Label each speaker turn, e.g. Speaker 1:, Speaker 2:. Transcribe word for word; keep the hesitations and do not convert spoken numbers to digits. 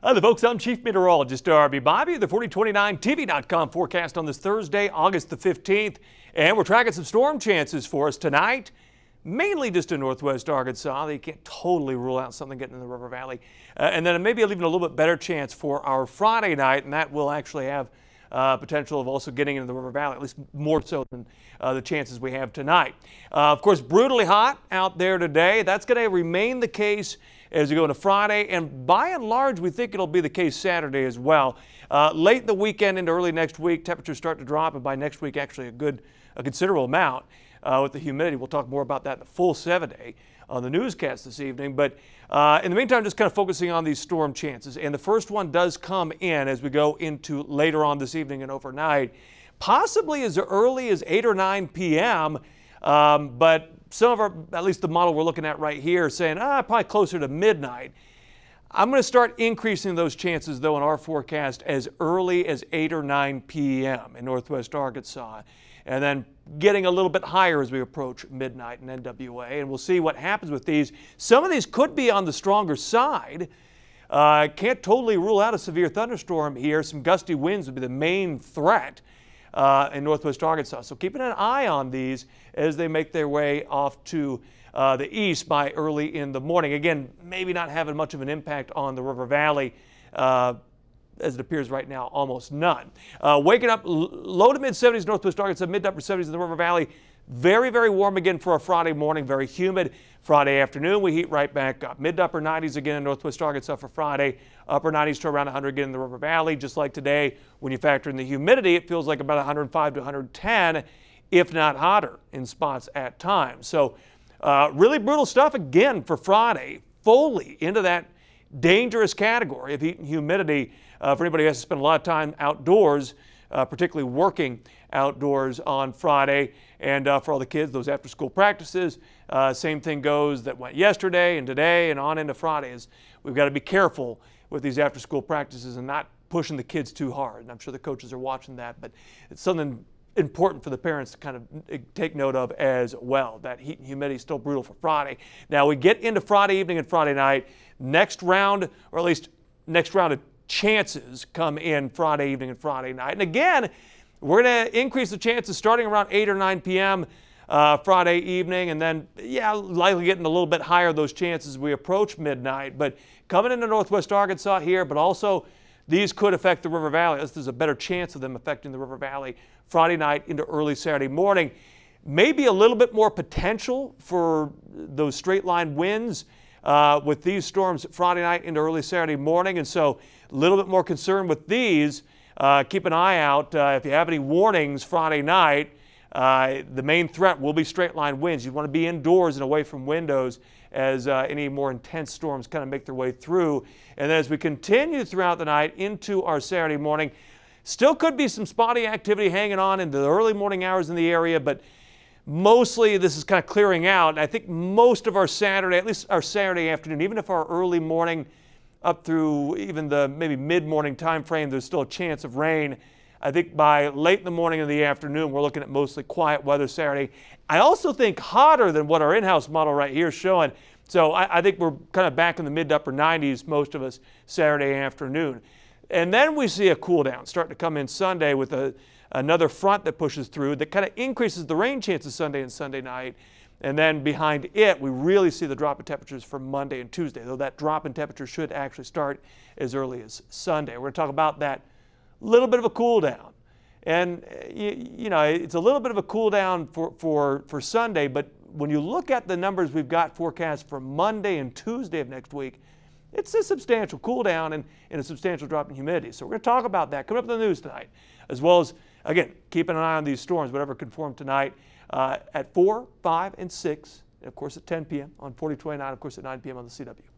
Speaker 1: Hi, folks. I'm Chief Meteorologist Darby Bybee, the forty twenty-nine T V dot com forecast on this Thursday, August the fifteenth. And we're tracking some storm chances for us tonight, mainly just in northwest Arkansas. You can't totally rule out something getting in the river valley. Uh, and then maybe even a little bit better chance for our Friday night, and that will actually have uh, potential of also getting into the river valley, at least more so than uh, the chances we have tonight. Uh, of course, brutally hot out there today. That's going to remain the case as we go into Friday, and by and large, we think it'll be the case Saturday as well. Uh, late in the weekend into early next week, temperatures start to drop, and by next week, actually a good, a considerable amount uh, with the humidity. We'll talk more about that in the full seven day on the newscast this evening. But uh, in the meantime, just kind of focusing on these storm chances. And the first one does come in as we go into later on this evening and overnight, possibly as early as eight or nine p m Um, but some of our, at least the model we're looking at right here, saying ah, probably closer to midnight. I'm going to start increasing those chances, though, in our forecast as early as eight or nine p m in northwest Arkansas, and then getting a little bit higher as we approach midnight in N W A. And we'll see what happens with these. Some of these could be on the stronger side. Uh, can't totally rule out a severe thunderstorm here. Some gusty winds would be the main threat Uh, in northwest Arkansas. So keeping an eye on these as they make their way off to uh, the east by early in the morning. Again, maybe not having much of an impact on the river valley uh, as it appears right now, almost none. Uh, waking up low to mid seventies northwest Arkansas, mid to upper seventies in the river valley. Very, very warm again for a Friday morning, very humid. Friday afternoon, we heat right back up. Mid to upper nineties again in northwest Arkansas for Friday. Upper nineties to around one hundred again in the river valley. Just like today, when you factor in the humidity, it feels like about one hundred five to one hundred ten, if not hotter in spots at times. So uh, really brutal stuff again for Friday, fully into that dangerous category of heat and humidity uh, for anybody who has to spend a lot of time outdoors, uh, particularly working outdoors on Friday. And uh, for all the kids, those after-school practices, uh, same thing goes that went yesterday and today and on into Fridays. We've got to be careful with these after-school practices and not pushing the kids too hard. And I'm sure the coaches are watching that, but it's something important for the parents to kind of take note of as well. That heat and humidity is still brutal for Friday. Now we get into Friday evening and Friday night. Next round, or at least next round of chances come in Friday evening and Friday night. And again, we're going to increase the chances starting around eight or nine p m Uh, Friday evening, and then, yeah, likely getting a little bit higher those chances as we approach midnight. But coming into northwest Arkansas here, but also these could affect the river valley. There's a better chance of them affecting the river valley Friday night into early Saturday morning. Maybe a little bit more potential for those straight line winds uh, with these storms Friday night into early Saturday morning, and so a little bit more concern with these. Uh, keep an eye out uh, if you have any warnings Friday night. Uh, the main threat will be straight line winds. You want to be indoors and away from windows as uh, any more intense storms kind of make their way through. And then as we continue throughout the night into our Saturday morning, still could be some spotty activity hanging on into the early morning hours in the area, but mostly this is kind of clearing out. And I think most of our Saturday, at least our Saturday afternoon, even if our early morning up through even the maybe mid-morning time frame, there's still a chance of rain. I think by late in the morning and the afternoon, we're looking at mostly quiet weather Saturday. I also think hotter than what our in-house model right here is showing. So I, I think we're kind of back in the mid to upper nineties, most of us, Saturday afternoon. And then we see a cool down starting to come in Sunday with a, another front that pushes through that kind of increases the rain chances Sunday and Sunday night. And then behind it, we really see the drop in temperatures for Monday and Tuesday, though that drop in temperature should actually start as early as Sunday. We're going to talk about that little bit of a cool down. And, you, you know, it's a little bit of a cool down for, for, for Sunday, but when you look at the numbers we've got forecast for Monday and Tuesday of next week, it's a substantial cool down and, and a substantial drop in humidity. So we're going to talk about that coming up in the news tonight, as well as, again, keeping an eye on these storms, whatever can form tonight uh, at four, five, and six, and of course at ten p m on forty twenty-nine, of course at nine p m on the C W.